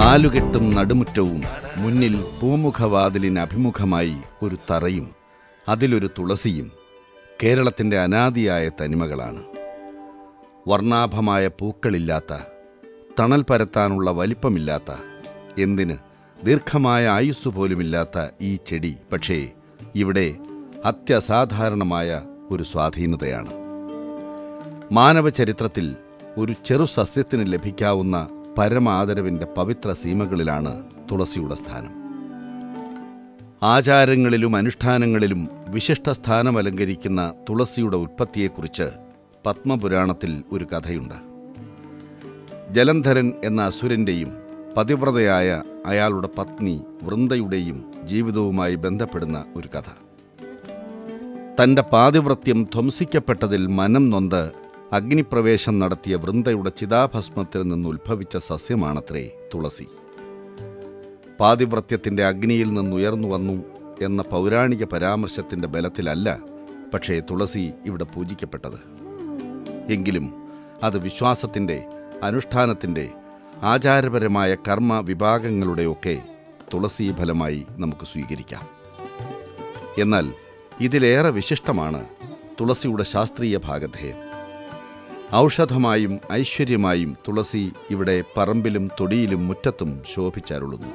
നാലുകെട്ടും നടുമുറ്റവും, മുന്നിൽ പൂമുഖവാതിലിന് അഭിമുഖമായി ഒരു തറയും അതിലൊരു തുളസിയും കേരളത്തിൻ്റെ അനാദിയായ തനിമകളാണ്. വർണ്ണാഭമായ പൂക്കളില്ലാത്ത, തണൽ പരത്താനുള്ള വലിപ്പമില്ലാത്ത, എന്തിന് ദീർഘമായ ആയുസ് പോലുമില്ലാത്ത ഈ ചെടി പക്ഷേ ഇവിടെ അത്യസാധാരണമായ ഒരു സ്വാധീനതയാണ്. മാനവചരിത്രത്തിൽ ഒരു ചെറു സസ്യത്തിന് ലഭിക്കാവുന്ന പരമാദരവിൻ്റെ പവിത്ര സീമകളിലാണ് തുളസിയുടെ സ്ഥാനം. ആചാരങ്ങളിലും അനുഷ്ഠാനങ്ങളിലും വിശിഷ്ട സ്ഥാനമലങ്കരിക്കുന്ന തുളസിയുടെ ഉൽപ്പത്തിയെക്കുറിച്ച് പത്മപുരാണത്തിൽ ഒരു കഥയുണ്ട്. ജലന്ധരൻ എന്ന അസുരൻ്റെയും പതിവ്രതയായ അയാളുടെ പത്നി വൃന്ദയുടെയും ജീവിതവുമായി ബന്ധപ്പെടുന്ന ഒരു കഥ. തൻ്റെ പാതിവ്രത്യം ധ്വംസിക്കപ്പെട്ടതിൽ മനം നൊന്ത് അഗ്നിപ്രവേശം നടത്തിയ വൃന്ദയുടെ ചിതാഭസ്മത്തിൽ നിന്നുത്ഭവിച്ച സസ്യമാണത്രേ തുളസി. പാതിവ്രത്യത്തിൻ്റെ അഗ്നിയിൽ നിന്നുയർന്നു വന്നു എന്ന പൗരാണിക പരാമർശത്തിൻ്റെ ബലത്തിലല്ല പക്ഷേ തുളസി ഇവിടെ പൂജിക്കപ്പെട്ടത്. എങ്കിലും അത് വിശ്വാസത്തിൻ്റെ, അനുഷ്ഠാനത്തിൻ്റെ, ആചാരപരമായ കർമ്മ വിഭാഗങ്ങളുടെയൊക്കെ തുളസീ ഫലമായി നമുക്ക് സ്വീകരിക്കാം. എന്നാൽ ഇതിലേറെ വിശിഷ്ടമാണ് തുളസിയുടെ ശാസ്ത്രീയ ഭാഗധേയം. ഔഷധമായും ഐശ്വര്യമായും തുളസി ഇവിടെ പറമ്പിലും തൊടിയിലും മുറ്റത്തും ശോഭിച്ചരുളുന്നു.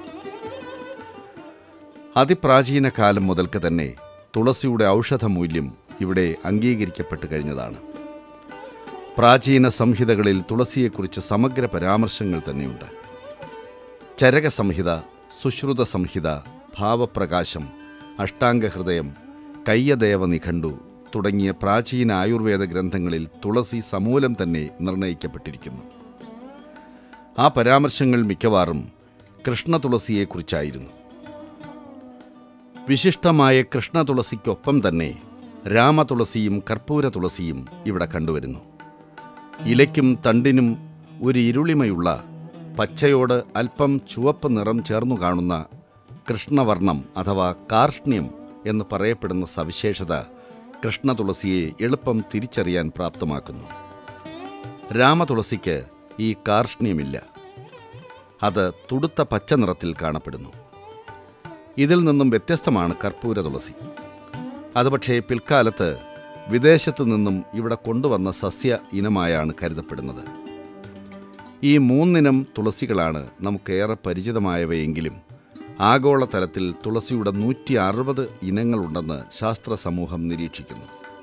അതിപ്രാചീന കാലം മുതൽക്ക് തന്നെ തുളസിയുടെ ഔഷധമൂല്യം ഇവിടെ അംഗീകരിക്കപ്പെട്ടു കഴിഞ്ഞതാണ്. പ്രാചീന സംഹിതകളിൽ തുളസിയെക്കുറിച്ച് സമഗ്ര പരാമർശങ്ങൾ തന്നെയുണ്ട്. ചരകസംഹിത, സുശ്രുത സംഹിത, ഭാവപ്രകാശം, അഷ്ടാംഗഹൃദയം, കയ്യദേവനിഘണ്ടു തുടങ്ങിയ പ്രാചീന ആയുർവേദ ഗ്രന്ഥങ്ങളിൽ തുളസി സമൂലം തന്നെ നിർണയിക്കപ്പെട്ടിരിക്കുന്നു. ആ പരാമർശങ്ങൾ മിക്കവാറും കൃഷ്ണതുളസിയെക്കുറിച്ചായിരുന്നു. വിശിഷ്ടമായ കൃഷ്ണതുളസിക്കൊപ്പം തന്നെ രാമതുളസിയും കർപ്പൂര തുളസിയും ഇവിടെ കണ്ടുവരുന്നു. ഇലയ്ക്കും തണ്ടിനും ഒരു ഇരുളിമയുള്ള, പച്ചയോട് അല്പം ചുവപ്പ് നിറം ചേർന്നു കാണുന്ന കൃഷ്ണവർണം അഥവാ കാർഷ്ണ്യം എന്ന് പറയപ്പെടുന്ന സവിശേഷത കൃഷ്ണതുളസിയെ എളുപ്പം തിരിച്ചറിയാൻ പ്രാപ്തമാക്കുന്നു. രാമതുളസിക്ക് ഈ കാർഷ്ണ്യമില്ല. അത് തുടുത്ത പച്ച നിറത്തിൽ കാണപ്പെടുന്നു. ഇതിൽ നിന്നും വ്യത്യസ്തമാണ് കർപ്പൂര തുളസി. അത് പക്ഷേ പിൽക്കാലത്ത് വിദേശത്തു നിന്നും ഇവിടെ കൊണ്ടുവന്ന സസ്യ ഇനമായാണ് കരുതപ്പെടുന്നത്. ഈ മൂന്നിനം തുളസികളാണ് നമുക്കേറെ പരിചിതമായവയെങ്കിലും ആഗോളതലത്തിൽ തുളസിയുടെ 160 ഇനങ്ങളുണ്ടെന്ന് ശാസ്ത്ര സമൂഹം നിരീക്ഷിക്കുന്നു.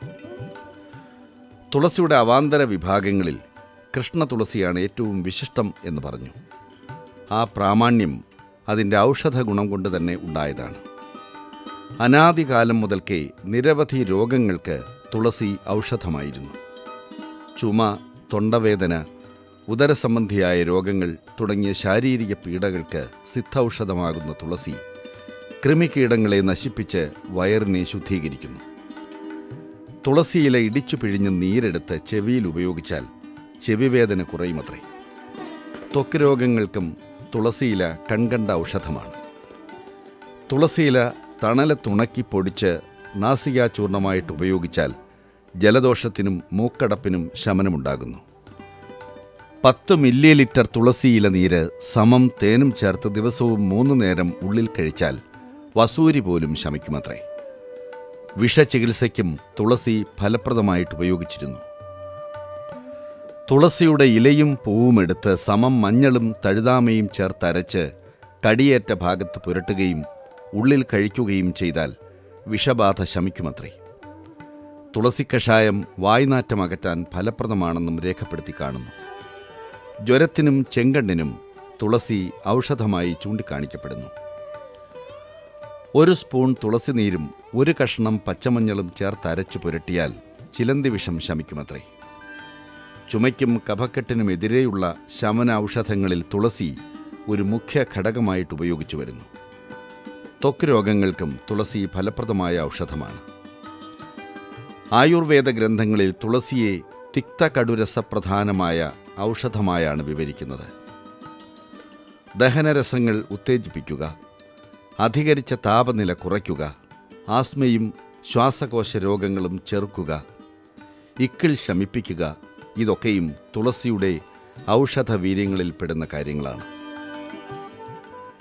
തുളസിയുടെ അവാന്തര വിഭാഗങ്ങളിൽ കൃഷ്ണതുളസിയാണ് ഏറ്റവും വിശിഷ്ടം എന്ന് പറഞ്ഞു. ആ പ്രാമാണ്യം അതിൻ്റെ ഔഷധ ഗുണം കൊണ്ട് തന്നെ ഉണ്ടായതാണ്. അനാദികാലം മുതൽക്കേ നിരവധി രോഗങ്ങൾക്ക് തുളസി ഔഷധമായിരുന്നു. ചുമ, തൊണ്ടവേദന, ഉദരസംബന്ധിയായ രോഗങ്ങൾ തുടങ്ങിയ ശാരീരിക പീഡകൾക്ക് സിദ്ധൌഷധമാകുന്ന തുളസി കൃമികീടങ്ങളെ നശിപ്പിച്ച് വയറിനെ ശുദ്ധീകരിക്കുന്നു. തുളസിയില ഇടിച്ചു പിഴിഞ്ഞ് നീരെടുത്ത് ചെവിയിൽ ഉപയോഗിച്ചാൽ ചെവിവേദന കുറയുമത്രേ. ത്വക്ക് രോഗങ്ങൾക്കും തുളസിയില കൺകണ്ട ഔഷധമാണ്. തുളസിയില തണലത്തുണക്കി പൊടിച്ച് നാസികാചൂർണമായിട്ട് ഉപയോഗിച്ചാൽ ജലദോഷത്തിനും മൂക്കടപ്പിനും ശമനമുണ്ടാകുന്നു. 10 മില്ലി ലിറ്റർ തുളസിയില നീര് സമം തേനും ചേർത്ത് ദിവസവും 3 നേരം ഉള്ളിൽ കഴിച്ചാൽ വസൂരി പോലും ശമിക്കുമത്രേ. വിഷചികിത്സയ്ക്കും തുളസി ഫലപ്രദമായിട്ട് ഉപയോഗിച്ചിരുന്നു. തുളസിയുടെ ഇലയും പൂവും എടുത്ത് സമം മഞ്ഞളും തഴുതാമയും ചേർത്തരച്ച് കടിയേറ്റ ഭാഗത്ത് പുരട്ടുകയും ഉള്ളിൽ കഴിക്കുകയും ചെയ്താൽ വിഷബാധ ശമിക്കുമത്രേ. തുളസിക്കഷായം വായ്നാറ്റം അകറ്റാൻ ഫലപ്രദമാണെന്നും രേഖപ്പെടുത്തി കാണുന്നു. ജ്വരത്തിനും ചെങ്കണ്ണിനും തുളസി ഔഷധമായി ചൂണ്ടിക്കാണിക്കപ്പെടുന്നു. 1 സ്പൂൺ തുളസി നീരും 1 കഷ്ണം പച്ചമഞ്ഞളും ചേർത്തരച്ചു പുരട്ടിയാൽ ചിലന്തി വിഷം ശമിക്കുമത്രേ. ചുമയ്ക്കും കഫക്കെട്ടിനുമെതിരെയുള്ള ശമന ഔഷധങ്ങളിൽ തുളസി ഒരു മുഖ്യ ഘടകമായിട്ട് ഉപയോഗിച്ചു വരുന്നു. ത്വക്ക് രോഗങ്ങൾക്കും തുളസി ഫലപ്രദമായ ഔഷധമാണ്. ആയുർവേദ ഗ്രന്ഥങ്ങളിൽ തുളസിയെ തിക്തകടുരസപ്രധാനമായ ഔഷധമായാണ് വിവരിക്കുന്നത്. ദഹനരസങ്ങൾ ഉത്തേജിപ്പിക്കുക, അധികരിച്ച താപനില കുറയ്ക്കുക, ആസ്മയും ശ്വാസകോശ രോഗങ്ങളും ചെറുക്കുക, ഇക്കിൾ ശമിപ്പിക്കുക, ഇതൊക്കെയും തുളസിയുടെ ഔഷധവീര്യങ്ങളിൽപ്പെടുന്ന കാര്യങ്ങളാണ്.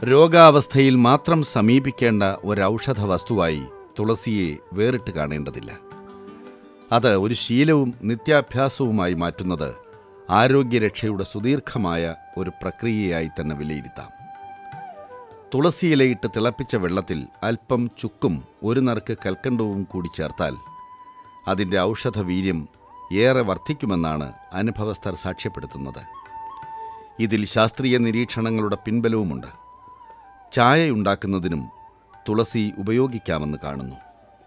രോഗാവസ്ഥയിൽ മാത്രം സമീപിക്കേണ്ട ഒരൗഷധ വസ്തുവായി തുളസിയെ വേറിട്ട് കാണേണ്ടതില്ല. അത് ഒരു ശീലവും നിത്യാഭ്യാസവുമായി മാറ്റുന്നത് ആരോഗ്യരക്ഷയുടെ സുദീർഘമായ ഒരു പ്രക്രിയയായി തന്നെ വിലയിരുത്താം. തുളസിയിലയിട്ട് തിളപ്പിച്ച വെള്ളത്തിൽ അല്പം ചുക്കും ഒരു നറുക്ക് കൽക്കണ്ടവും കൂടി ചേർത്താൽ അതിൻ്റെ ഔഷധവീര്യം ഏറെ വർദ്ധിക്കുമെന്നാണ് അനുഭവസ്ഥർ സാക്ഷ്യപ്പെടുത്തുന്നത്. ഇതിൽ ശാസ്ത്രീയ നിരീക്ഷണങ്ങളുടെ പിൻബലവുമുണ്ട്. ചായയുണ്ടാക്കുന്നതിനും തുളസി ഉപയോഗിക്കാമെന്ന് കാണുന്നു.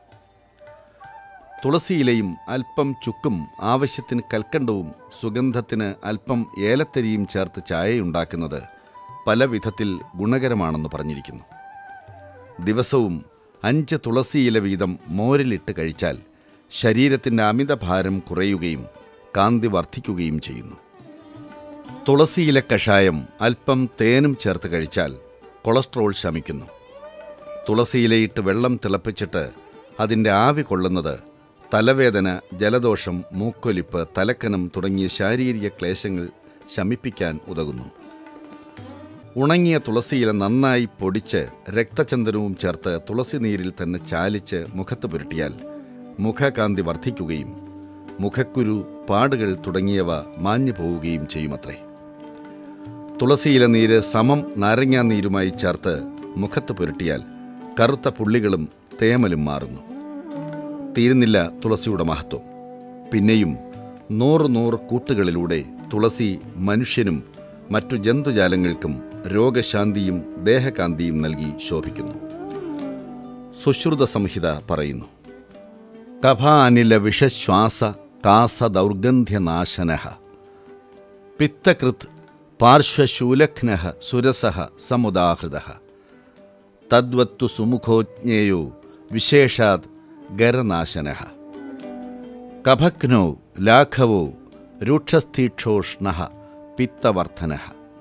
തുളസിയിലയും അല്പം ചുക്കും ആവശ്യത്തിന് കൽക്കണ്ടവും സുഗന്ധത്തിന് അല്പം ഏലത്തരിയും ചേർത്ത് ചായയുണ്ടാക്കുന്നത് പല വിധത്തിൽ ഗുണകരമാണെന്ന് പറഞ്ഞിരിക്കുന്നു. ദിവസവും 5 തുളസിയില വീതം മോരിലിട്ട് കഴിച്ചാൽ ശരീരത്തിൻ്റെ അമിതഭാരം കുറയുകയും കാന്തി വർദ്ധിക്കുകയും ചെയ്യുന്നു. തുളസിയില കഷായം അല്പം തേനും ചേർത്ത് കഴിച്ചാൽ കൊളസ്ട്രോൾ ശമിക്കുന്നു. തുളസിയിലയിട്ട് വെള്ളം തിളപ്പിച്ചിട്ട് അതിൻ്റെ ആവി കൊള്ളുന്നത് തലവേദന, ജലദോഷം, മൂക്കൊലിപ്പ്, തലക്കനം തുടങ്ങിയ ശാരീരിക ക്ലേശങ്ങൾ ശമിപ്പിക്കാൻ ഉതകുന്നു. ഉണങ്ങിയ തുളസിയില നന്നായി പൊടിച്ച് രക്തചന്ദനവും ചേർത്ത് തുളസി നീരിൽ തന്നെ ചാലിച്ച് മുഖത്ത് പുരട്ടിയാൽ മുഖകാന്തി വർദ്ധിക്കുകയും മുഖക്കുരു, പാടുകൾ തുടങ്ങിയവ മാഞ്ഞു പോവുകയും ചെയ്യുമത്രേ. തുളസിയില നീര് സമം നാരങ്ങാനീരുമായി ചേർത്ത് മുഖത്ത് പുരട്ടിയാൽ കറുത്ത പുള്ളികളും തേമലും മാറുന്നു. തീരുന്നില്ല തുളസിയുടെ മഹത്വം. പിന്നെയും 100 കൂട്ടുകളിലൂടെ തുളസി മനുഷ്യനും മറ്റു ജന്തുജാലങ്ങൾക്കും രോഗശാന്തിയും ദേഹകാന്തിയും നൽകി ശോഭിക്കുന്നു. സുശ്രുത സംഹിത പറയുന്നു: കഫാനില വിഷശ്വാസ കാസദൗർഗന്ധ്യനാശനഃ പിത്തകൃത് പാർശ്വശൂലഘ്നഃ സുരസഃ സമുദാഹൃതഃ തദ്വത്തു സുമുഖോജ്ഞേയോ വിശേഷാത് ഗരനാശനഃ കഫഘ്നോ ലാഘവോ രൂക്ഷസ്ഥീക്ഷോഷ്ണഃ പിത്തവർദ്ധനഃ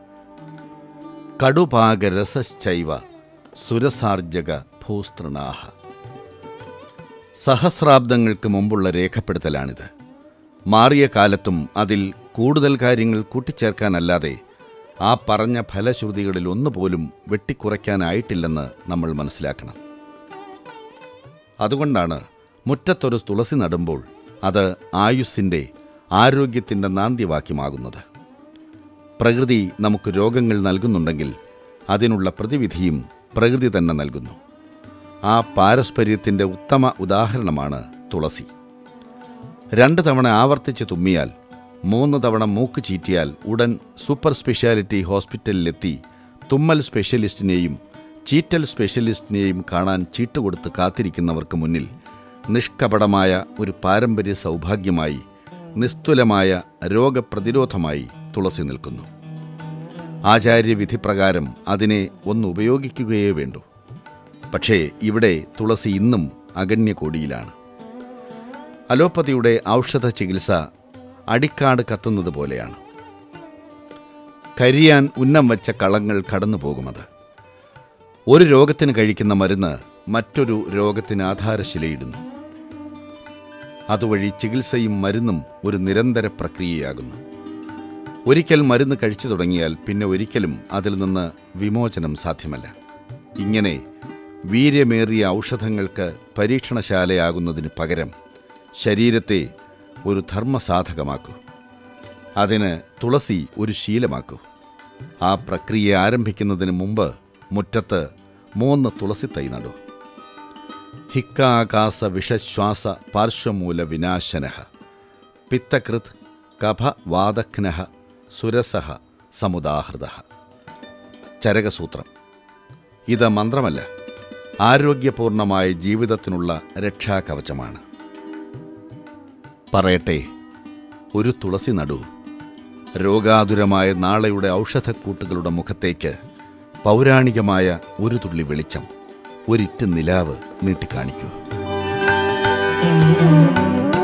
കടുപാകരസശ്ചൈവ സുരസാർജക ഭൂസ്തൃണാഃ. സഹസ്രാബ്ദങ്ങൾക്ക് മുമ്പുള്ള രേഖപ്പെടുത്തലാണിത്. മാറിയ കാലത്തും അതിൽ കൂടുതൽ കാര്യങ്ങൾ കൂട്ടിച്ചേർക്കാനല്ലാതെ ആ പറഞ്ഞ ഫലശ്രുതികളിൽ ഒന്നുപോലും വെട്ടിക്കുറയ്ക്കാനായിട്ടില്ലെന്ന് നമ്മൾ മനസ്സിലാക്കണം. അതുകൊണ്ടാണ് മുറ്റത്തൊരു തുളസി നടുമ്പോൾ അത് ആയുസ്സിൻ്റെ, ആരോഗ്യത്തിൻ്റെ നാന്ദിവാക്യമാകുന്നത്. പ്രകൃതി നമുക്ക് രോഗങ്ങൾ നൽകുന്നുണ്ടെങ്കിൽ അതിനുള്ള പ്രതിവിധിയും പ്രകൃതി തന്നെ നൽകുന്നു. ആ പാരസ്പര്യത്തിൻ്റെ ഉത്തമ ഉദാഹരണമാണ് തുളസി. 2 തവണ ആവർത്തിച്ച് തുമ്മിയാൽ, 3 തവണ മൂക്ക് ചീറ്റിയാൽ ഉടൻ സൂപ്പർ സ്പെഷ്യാലിറ്റി ഹോസ്പിറ്റലിലെത്തി തുമ്മൽ സ്പെഷ്യലിസ്റ്റിനെയും ചീറ്റൽ സ്പെഷ്യലിസ്റ്റിനെയും കാണാൻ ചീട്ടുകൊടുത്ത് കാത്തിരിക്കുന്നവർക്ക് മുന്നിൽ നിഷ്കപടമായ ഒരു പാരമ്പര്യ സൗഭാഗ്യമായി, നിസ്തുലമായ രോഗപ്രതിരോധമായി തുളസി നിൽക്കുന്നു. ആചാര്യവിധിപ്രകാരം അതിനെ ഒന്ന് ഉപയോഗിക്കുകയേ വേണ്ടൂ. പക്ഷേ ഇവിടെ തുളസി ഇന്നും അഗണ്യകോടിയിലാണ്. അലോപ്പതിയുടെ ഔഷധ ചികിത്സ അടിക്കാട് കത്തുന്നത് പോലെയാണ്. കരിയാൻ ഉന്നം വച്ച കളങ്ങൾ കടന്നു പോകുമത്. ഒരു രോഗത്തിന് കഴിക്കുന്ന മരുന്ന് മറ്റൊരു രോഗത്തിന് ആധാരശിലയിടുന്നു. അതുവഴി ചികിത്സയും മരുന്നും ഒരു നിരന്തര പ്രക്രിയയാകുന്നു. ഒരിക്കൽ മരുന്ന് കഴിച്ചു തുടങ്ങിയാൽ പിന്നെ ഒരിക്കലും അതിൽ നിന്ന് വിമോചനം സാധ്യമല്ല. ഇങ്ങനെ വീര്യമേറിയ ഔഷധങ്ങൾക്ക് പരീക്ഷണശാലയാകുന്നതിന് പകരം ശരീരത്തെ ഒരു ധർമ്മസാധകമാക്കൂ. അതിന് തുളസി ഒരു ശീലമാക്കൂ. ആ പ്രക്രിയ ആരംഭിക്കുന്നതിന് മുമ്പ് മുറ്റത്ത് 3 തുളസി തൈ നടൂ. ഹിക്കാകാസ വിഷശ്വാസ പാർശ്വമൂല വിനാശനഃ പിത്തകൃത് കഫവാദഘ്നഃ സുരസഃ സമുദാഹൃതഃ. ചരകസൂത്രം. ഇത് മന്ത്രമല്ല, ആരോഗ്യപൂർണമായ ജീവിതത്തിനുള്ള രക്ഷാകവചമാണ്. പറയട്ടെ, ഒരു തുളസി നടൂ. രോഗാതുരമായ നാളെയുടെ ഔഷധക്കൂട്ടുകളുടെ മുഖത്തേക്ക് പൗരാണികമായ ഒരു തുള്ളി വെളിച്ചം, ഒരിറ്റ് നിലാവ് നീട്ടിക്കാണിക്കൂ.